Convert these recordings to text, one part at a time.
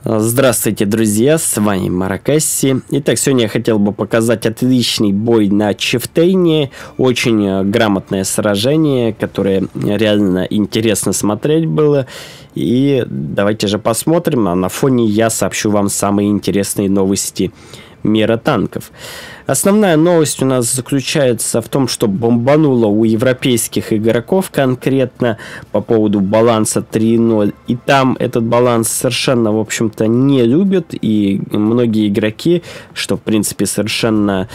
Здравствуйте, друзья, с вами Маракасси. Итак, сегодня я хотел бы показать отличный бой на Чифтейне. Очень грамотное сражение, которое реально интересно смотреть было. И давайте же посмотрим, а на фоне я сообщу вам самые интересные новости мира танков. Основная новость у нас заключается в том, что бомбануло у европейских игроков конкретно по поводу баланса 3.0. И там этот баланс совершенно, в общем-то, не любят. И многие игроки, что, в принципе, совершенно,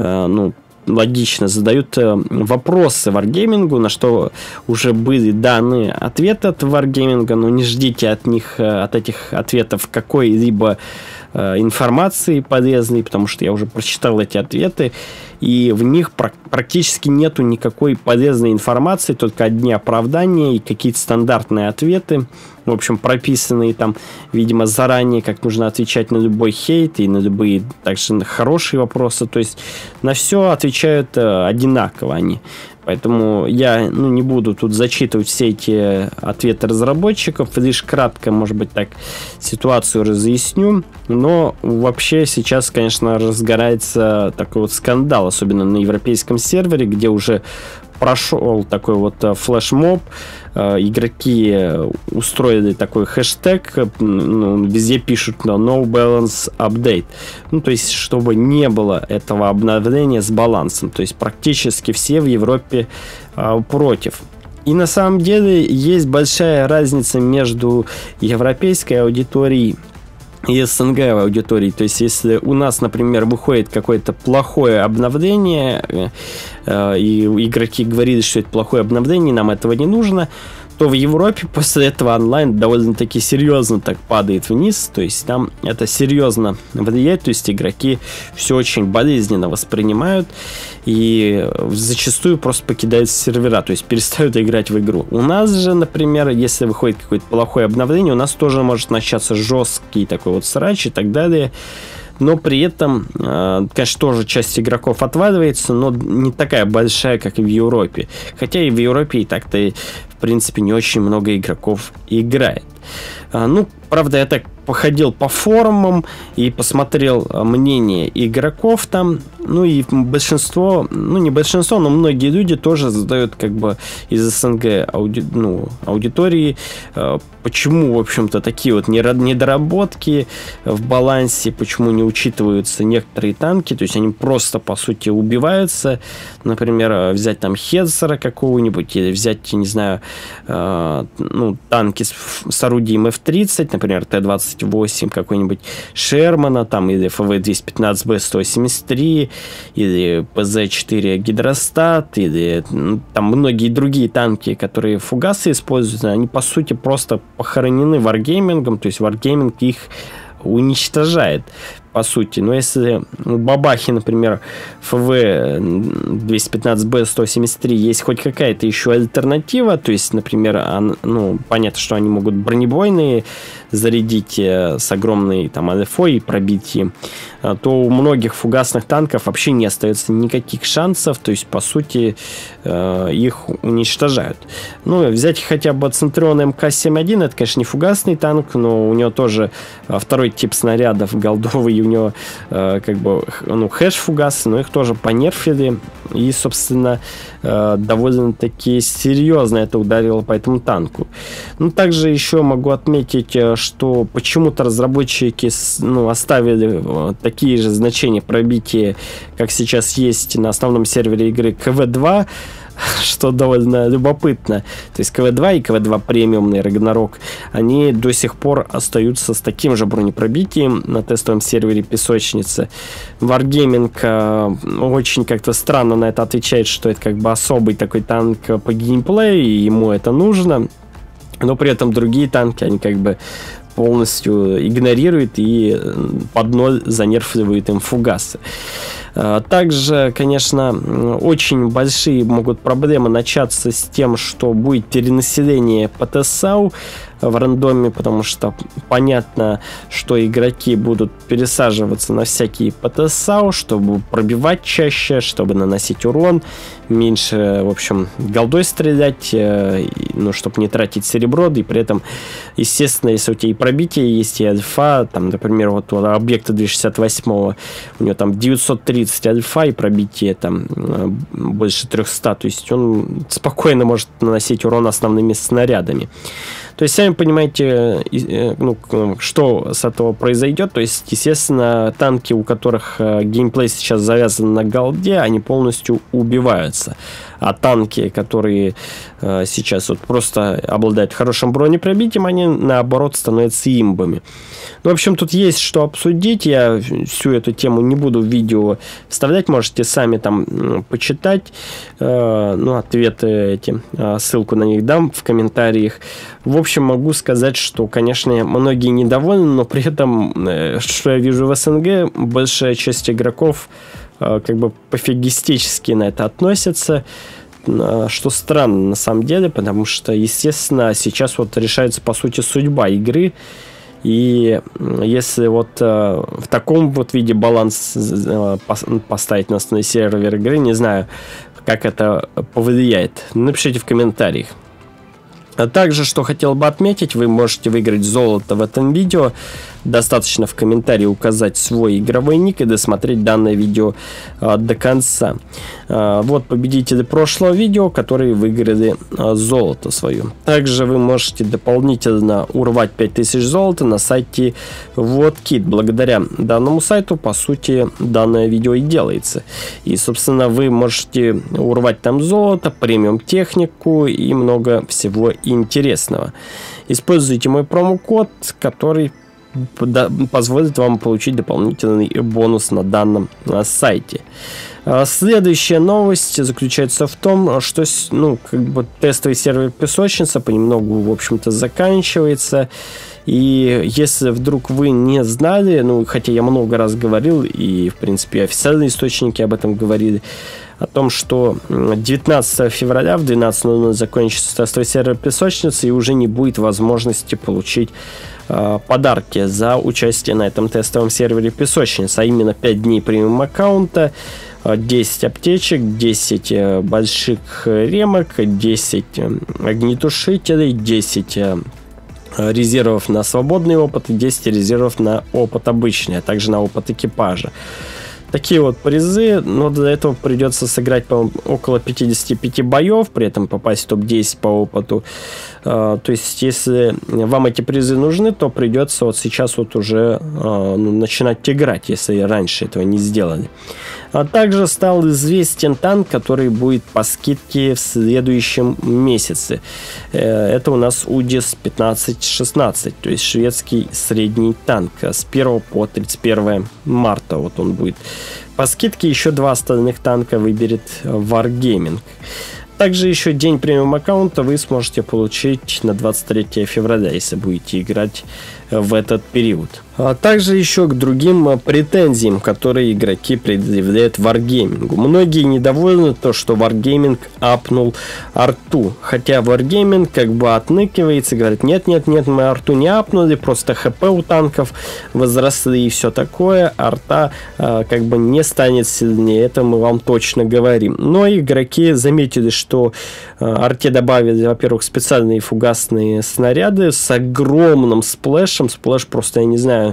логично, задают вопросы Wargaming, на что уже были даны ответы от Wargaming, но не ждите от них, от этих ответов какой-либо информации полезной, потому что я уже прочитал эти ответы, и в них практически нету никакой полезной информации, только одни оправдания и какие-то стандартные ответы, в общем, прописанные там, видимо, заранее, как нужно отвечать на любой хейт и на любые также хорошие вопросы, то есть на все отвечают одинаково они. Поэтому я не буду тут зачитывать все эти ответы разработчиков, лишь кратко, может быть, так ситуацию разъясню. Но вообще сейчас, конечно, разгорается такой вот скандал, особенно на европейском сервере, где уже прошел такой вот флешмоб. Игроки устроили такой хэштег, везде пишут No Balance Update. То есть, чтобы не было этого обновления с балансом. То есть, практически все в Европе против. И на самом деле есть большая разница между европейской аудиторией и СНГ аудитории. То есть, если у нас, например, выходит какое-то плохое обновление, и игроки говорили, что это плохое обновление, нам этого не нужно, то в Европе после этого онлайн довольно-таки серьезно так падает вниз, то есть там это серьезно влияет, то есть игроки все очень болезненно воспринимают и зачастую просто покидают сервера, то есть перестают играть в игру. У нас же, например, если выходит какое-то плохое обновление, у нас тоже может начаться жесткий такой вот срач и так далее. Но при этом, конечно, тоже часть игроков отваливается, но не такая большая, как и в Европе. Хотя и в Европе и так-то, в принципе, не очень много игроков играет. Правда, я так походил по форумам и посмотрел мнение игроков там. И большинство, не большинство, но многие люди тоже задают как бы из СНГ аудитории, почему, в общем-то, такие вот недоработки в балансе, почему не учитываются некоторые танки, то есть они просто, по сути, убиваются. Например, взять там Хедсера какого-нибудь или взять, не знаю, танки с орудием F-30, например, Т-28 какой-нибудь Шермана, там, или ФВ-215Б-173, или ПЗ-4 Гидростат, или там многие другие танки, которые фугасы используют, они, по сути, просто похоронены Wargaming, то есть Wargaming их уничтожает, по сути. Но если у Бабахи, например, ФВ-215Б-173 есть хоть какая-то еще альтернатива, то есть, например, понятно, что они могут бронебойные зарядить с огромной там АДФО и пробить им, то у многих фугасных танков вообще не остается никаких шансов, то есть, по сути, их уничтожают. Взять хотя бы Центурион МК-71, это, конечно, не фугасный танк, но у него тоже второй тип снарядов голдовый, и у него хэш-фугас, но их тоже понерфили, и, собственно, довольно-таки серьезно это ударило по этому танку. Также еще могу отметить, что почему-то разработчики оставили такие же значения пробития, как сейчас есть на основном сервере игры КВ-2, что довольно любопытно. То есть КВ-2 и КВ-2 премиумный Рагнарок, они до сих пор остаются с таким же бронепробитием на тестовом сервере Песочницы. Wargaming очень как-то странно на это отвечает, что это как бы особый такой танк по геймплею, и ему это нужно. Но при этом другие танки, они как бы полностью игнорируют и под ноль занерфливают им фугасы. Также, конечно, очень большие могут проблемы начаться с тем, что будет перенаселение по ТСАУ. в рандоме, потому что понятно, что игроки будут пересаживаться на всякие ПТСАУ, чтобы пробивать чаще, чтобы наносить урон, меньше, в общем, голдой стрелять, ну, чтобы не тратить серебро, да и при этом, естественно, если у тебя и пробитие есть, и альфа, там, например, вот у объекта 268, у него там 930 альфа и пробитие там больше 300, то есть он спокойно может наносить урон основными снарядами. То есть, сами понимаете, ну, что с этого произойдет. То есть, естественно, танки, у которых геймплей сейчас завязан на голде, они полностью убиваются. А танки, которые сейчас вот просто обладают хорошим бронепробитием, они, наоборот, становятся имбами. Ну, в общем, тут есть что обсудить. Я всю эту тему не буду в видео вставлять. Можете сами там почитать. Ну, ответы эти. Ссылку на них дам в комментариях. В общем, могу сказать, что, конечно, многие недовольны, но при этом, что я вижу в СНГ, большая часть игроков как бы пофигистически на это относятся, что странно на самом деле, потому что, естественно, сейчас вот решается, по сути, судьба игры. И если вот в таком вот виде баланс поставить на основной сервер игры, не знаю, как это повлияет. Напишите в комментариях. А также, что хотел бы отметить, вы можете выиграть золото в этом видео. Достаточно в комментарии указать свой игровой ник и досмотреть данное видео до конца. Вот победители прошлого видео, которые выиграли золото свое. Также вы можете дополнительно урвать 5000 золота на сайте WotKit. Благодаря данному сайту, по сути, данное видео и делается. И, собственно, вы можете урвать там золото, премиум технику и много всего интересного. Используйте мой промокод, который позволит вам получить дополнительный бонус на данном сайте. Следующая новость заключается в том, что, ну, как бы тестовый сервер Песочница понемногу, в общем-то, заканчивается. И если вдруг вы не знали, ну, хотя я много раз говорил, и, в принципе, официальные источники об этом говорили, о том, что 19 февраля в 12:00 закончится тестовый сервер Песочницы, и уже не будет возможности получить подарки за участие на этом тестовом сервере Песочница, а именно 5 дней премиум аккаунта, 10 аптечек, 10 больших ремок, 10 огнетушителей, 10 резервов на свободный опыт и 10 резервов на опыт обычный, а также на опыт экипажа. Такие вот призы, но для этого придется сыграть, по-моему, около 55 боев, при этом попасть в топ-10 по опыту. То есть, если вам эти призы нужны, то придется вот сейчас вот уже начинать играть, если раньше этого не сделали. А также стал известен танк, который будет по скидке в следующем месяце. Это у нас УДИС 1516, то есть шведский средний танк с 1 по 31 марта. Вот он будет по скидке. Еще 2 остальных танка выберет Wargaming. Также еще день премиум аккаунта вы сможете получить на 23 февраля, если будете играть в этот период. А также еще к другим претензиям, которые игроки предъявляют Wargaming. Многие недовольны то, что Wargaming апнул арту. Хотя Wargaming как бы отныкивается, говорит, нет, мы арту не апнули, просто хп у танков возросли и все такое. Арта как бы не станет сильнее, это мы вам точно говорим. Но игроки заметили, что арте добавили, во-первых, специальные фугасные снаряды с огромным сплэшем. Сплэш просто, я не знаю,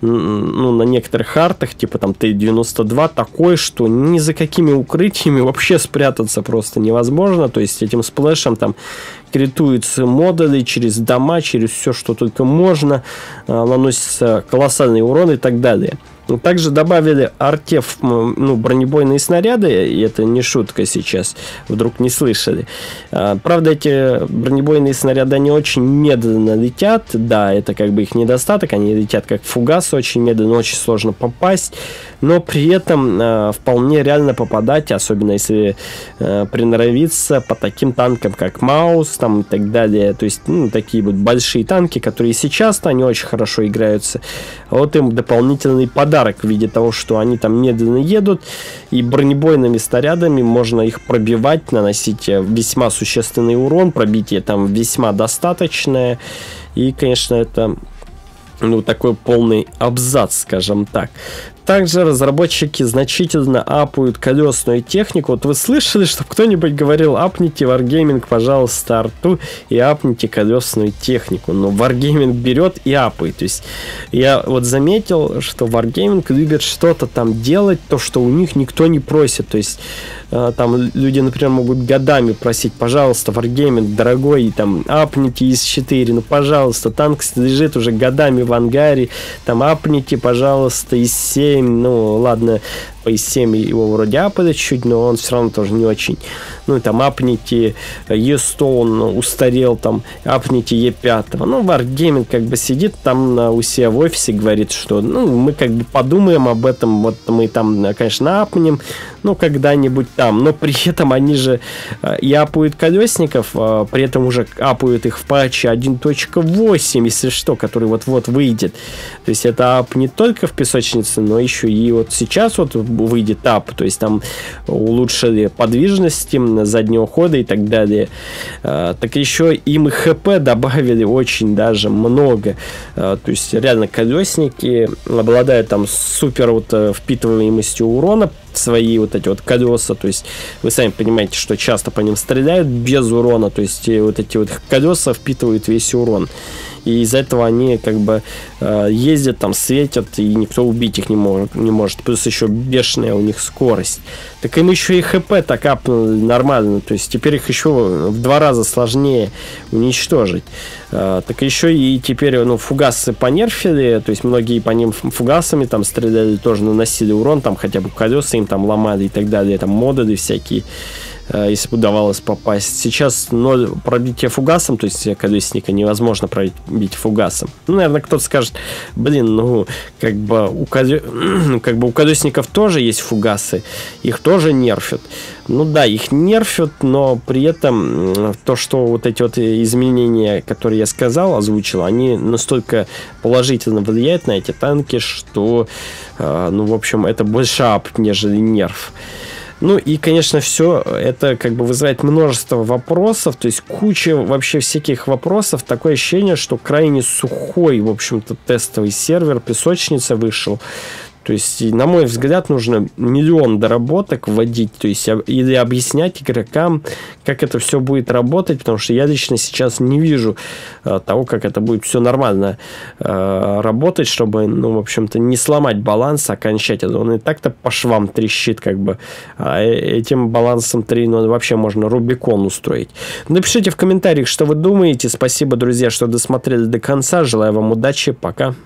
ну, на некоторых артах, типа там Т-92, такой, что ни за какими укрытиями вообще спрятаться просто невозможно. То есть этим сплэшем там критуются модули через дома, через все, что только можно, наносится колоссальный урон и так далее. Также добавили арте, ну, бронебойные снаряды, и это не шутка сейчас, вдруг не слышали. Правда, эти бронебойные снаряды, они очень медленно летят, да, это как бы их недостаток, они летят как фугас очень медленно, очень сложно попасть, но при этом вполне реально попадать, особенно если приноровиться по таким танкам, как Маус, там и так далее, то есть, ну, такие вот большие танки, которые сейчас-то, они очень хорошо играются, а вот им дополнительный подарок подарок в виде того, что они там медленно едут, и бронебойными снарядами можно их пробивать, наносить весьма существенный урон, пробитие там весьма достаточное, и, конечно, это ну, такой полный абзац, скажем так. Также разработчики значительно апают колесную технику. Вот вы слышали, чтобы кто-нибудь говорил: апните Wargaming, пожалуйста, арту и апните колесную технику. Но Wargaming берет и апает. То есть я вот заметил, что Wargaming любит что-то там делать, то, что у них никто не просит. То есть там люди, например, могут годами просить: пожалуйста, Wargaming, дорогой, там, апните ИС-4, ну, пожалуйста, танк лежит уже годами в ангаре, там, апните, пожалуйста, ИС-7, ну, ладно, по ИС-7 его вроде апали чуть, но он все равно тоже не очень. Ну, там, апните Е100, он устарел, там, апните Е5. Ну, Wargaming как бы сидит там у себя в офисе, говорит, что, ну, мы как бы подумаем об этом, вот мы там, конечно, апнем, ну, когда-нибудь там, но при этом они же и апают колесников, при этом уже апают их в патче 1.8, если что, который вот-вот выйдет. То есть это ап не только в песочнице, но еще и вот сейчас вот выйдет ап, то есть там улучшили подвижности заднего хода и так далее. Так еще им и ХП добавили очень даже много. То есть реально колесники обладают там супер вот впитываемостью урона, свои вот эти вот колеса, то есть вы сами понимаете, что часто по ним стреляют без урона, то есть вот эти вот колеса впитывают весь урон. И из-за этого они как бы ездят там, светят, и никто убить их не может. Плюс еще бешеная у них скорость. Так им еще и ХП так апнули нормально. То есть теперь их еще в 2 раза сложнее уничтожить. Так еще и теперь, ну, фугасы понерфили. То есть многие по ним фугасами там стреляли, тоже наносили урон, там хотя бы колеса им там ломали и так далее. Там модули всякие, если бы удавалось попасть. Сейчас 0 пробития фугасом, то есть колесника невозможно пробить фугасом. Ну, наверное, кто-то скажет: блин, ну, как бы у колесников тоже есть фугасы, их тоже нерфят. Ну да, их нерфят, но при этом то, что вот эти вот изменения, которые я сказал, озвучил, они настолько положительно влияют на эти танки, что, ну, в общем, это больше ап, нежели нерф. Ну и, конечно, все это как бы вызывает множество вопросов, то есть куча вообще всяких вопросов. Такое ощущение, что крайне сухой, в общем-то, тестовый сервер, песочница вышел. То есть, на мой взгляд, нужно миллион доработок вводить, то есть, или объяснять игрокам, как это все будет работать, потому что я лично сейчас не вижу того, как это будет все нормально работать, чтобы, ну, в общем-то, не сломать баланс окончательно. Он и так-то по швам трещит, как бы. А этим балансом 3.0 вообще можно Рубикон устроить. Напишите в комментариях, что вы думаете. Спасибо, друзья, что досмотрели до конца. Желаю вам удачи. Пока.